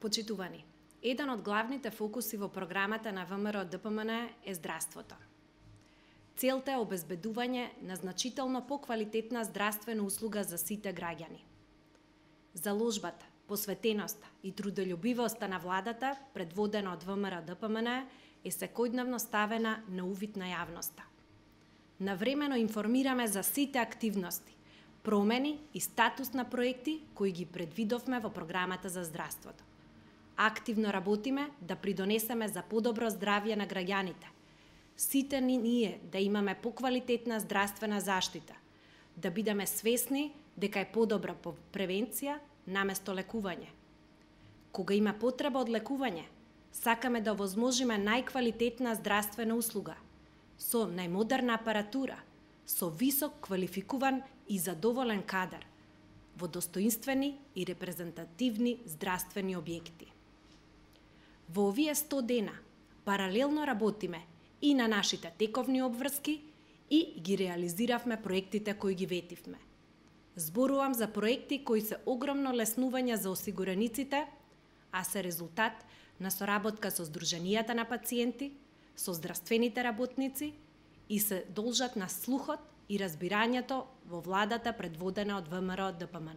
Почитувани, еден од главните фокуси во програмата на ВМРО-ДПМН е здравството. Целта е обезбедување на значително поквалитетна здравствена услуга за сите граѓани. Заложбата, посветеноста и трудолюбивоста на владата, предводена од ВМРО-ДПМН, е секојдневно ставена на увид на јавноста. Навремено информираме за сите активности, промени и статус на проекти кои ги предвидовме во програмата за здравството. Активно работиме да придонесеме за подобро здравје на граѓаните. Сите ние да имаме поквалитетна здравствена заштита, да бидеме свесни дека е подобра превенција наместо лекување. Кога има потреба од лекување, сакаме да овозможиме најквалитетна здравствена услуга, со најмодерна апаратура, со висок квалификуван и задоволен кадар, во достоинствени и репрезентативни здравствени објекти. Во овие 100 дена паралелно работиме и на нашите тековни обврски и ги реализиравме проектите кои ги ветивме. Зборувам за проекти кои се огромно леснување за осигурениците, а се резултат на соработка со Сдруженијата на пациенти, со здравствените работници и се должат на слухот и разбирањето во владата предводена од ВМРО-ДПМН.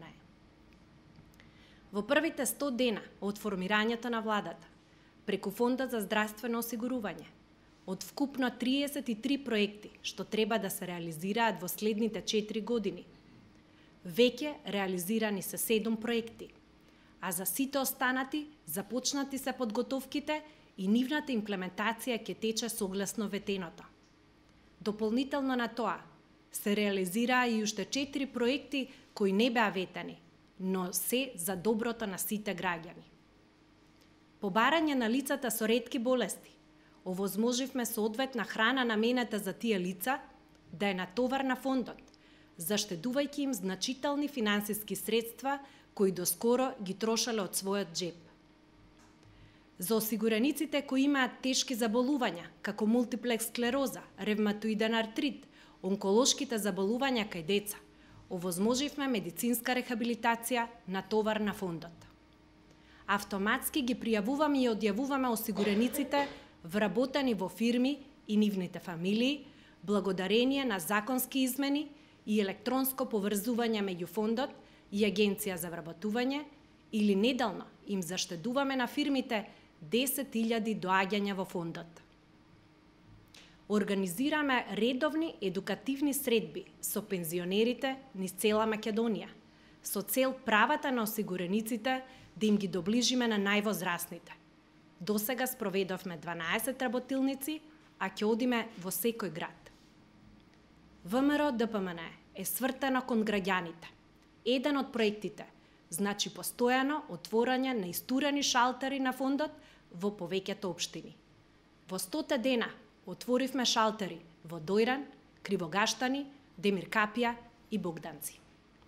Во првите 100 дена од формирањето на владата, преку Фондот за здравствено осигурување, од вкупно 33 проекти што треба да се реализираат во следните 4 години, веќе реализирани се 7 проекти, а за сите останати започнати се подготовките и нивната имплементација ќе тече согласно ветеното. Дополнително на тоа, се реализираа и уште 4 проекти кои не беа ветени, но се за доброто на сите граѓани. Побарање на лицата со ретки болести, овозможивме соодветна храна наменета за тие лица да е натовар на фондот, заштедувајќи им значителни финансиски средства кои доскоро ги трошале од својот джеб. За осигурениците кои имаат тешки заболувања, како мултиплекс склероза, ревматоиден артрит, онколошките заболувања кај деца, овозможивме медицинска рехабилитација на товар на фондот. Автоматски ги пријавуваме и одјавуваме осигурениците вработени во фирми и нивните фамилии, благодарение на законски измени и електронско поврзување меѓу фондот и Агенција за вработување, или неделно им заштедуваме на фирмите 10.000 доаѓања во фондот. Организираме редовни едукативни средби со пензионерите низ цела Македонија, со цел правата на осигурениците да им ги доближиме на највозрасните. Досега спроведовме 12 работилници, а ќе одиме во секој град. ВМРО-ДПМН е свртено кон граѓаните. Еден од проектите значи постојано отворање на истурени шалтери на фондот во повеќето општини. Во 100 дена отворивме шалтери во Дојран, Кривогаштани, Демиркапија и Богданци.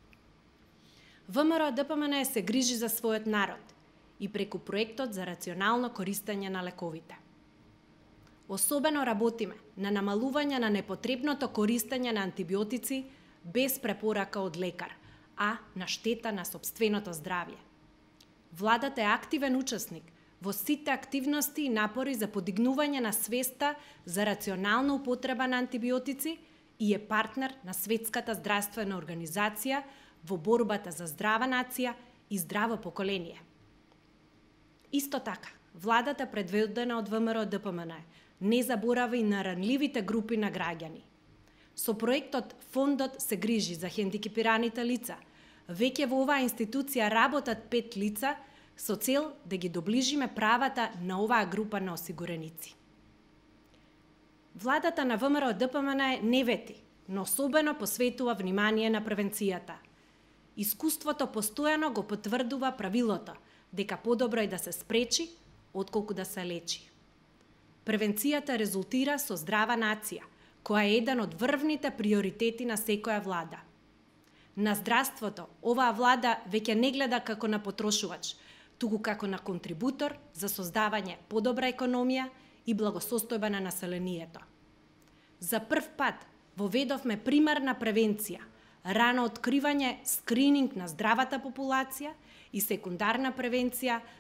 ВМРО-ДПМН се грижи за својот народ и преку проектот за рационално користење на лековите. Особено работиме на намалување на непотребното користење на антибиотици без препорака од лекар, а на штета на сопственото здравје. Владата е активен учесник во сите активности и напори за подигнување на свеста за рационална употреба на антибиотици и е партнер на Светската здравствена организација во борбата за здрава нација и здраво поколение. Исто така, владата предводена од ВМРО-ДПМН не заборава и на ранливите групи на граѓани. Со проектот Фондот се грижи за хендикепираните лица, веќе во оваа институција работат 5 лица со цел да ги доближиме правата на оваа група на осигуреници. Владата на ВМРО-ДПМН не вети, но особено посветува внимание на превенцијата. Искуството постојано го потврдува правилото дека подобро е да се спречи, отколку да се лечи. Превенцијата резултира со здрава нација, која е еден од врвните приоритети на секоја влада. На здравството оваа влада веќе не гледа како на потрошувач, туку како на контрибутор за создавање подобра економија и благосостојба на населението. За прв пат воведовме примарна превенција, рано откривање, скрининг на здравата популација и секундарна превенција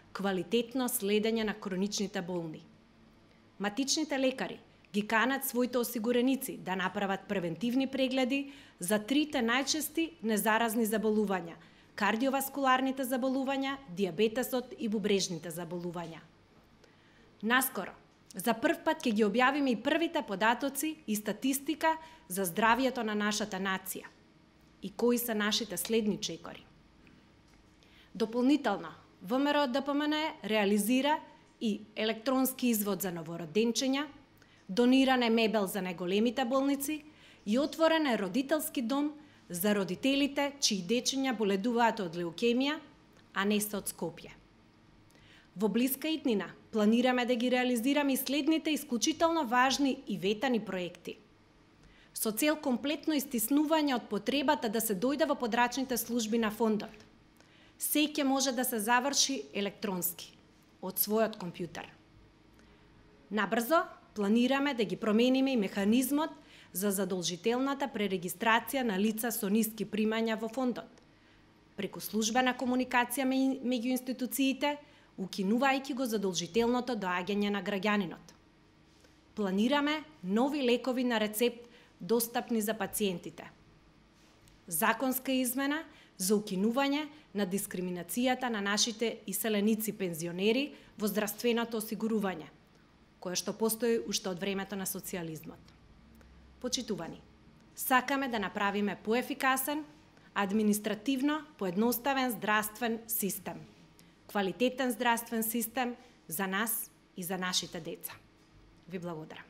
квалитетно следење на хроничните болни. Матичните лекари ги канат своите осигуреници да направат превентивни прегледи за трите најчести незаразни заболувања – кардиоваскуларните заболувања, дијабетесот и бубрежните заболувања. Наскоро, за прв пат ќе ги објавиме и првите податоци и статистика за здравието на нашата нација и кои се нашите следни чекори. Дополнително, ВМРО ДПМН реализира и електронски извод за новороденчиња, дониране мебел за најголемите болници и отворен е родителски дом за родителите чии дечиња боледуваат од леукемија, а не се од Скопје. Во блиска иднина планираме да ги реализираме и следните исклучително важни и ветани проекти. Со цел комплетно истиснување од потребата да се дојде во подрачните служби на фондот, се ќе може да се заврши електронски, од својот компјутер. Набрзо планираме да ги промениме и механизмот за задолжителната пререгистрација на лица со ниски примања во фондот, преку службена комуникација меѓу институциите, укинувајќи го задолжителното доаѓање на граѓанинот. Планираме нови лекови на рецепт достапни за пациентите. Законска измена за укинување на дискриминацијата на нашите иселеници пензионери во здравственото осигурување, кое што постои уште од времето на социјализмот. Почитувани, сакаме да направиме поефикасен, административно поедноставен здравствен систем. Квалитетен здравствен систем за нас и за нашите деца. Ви благодарам.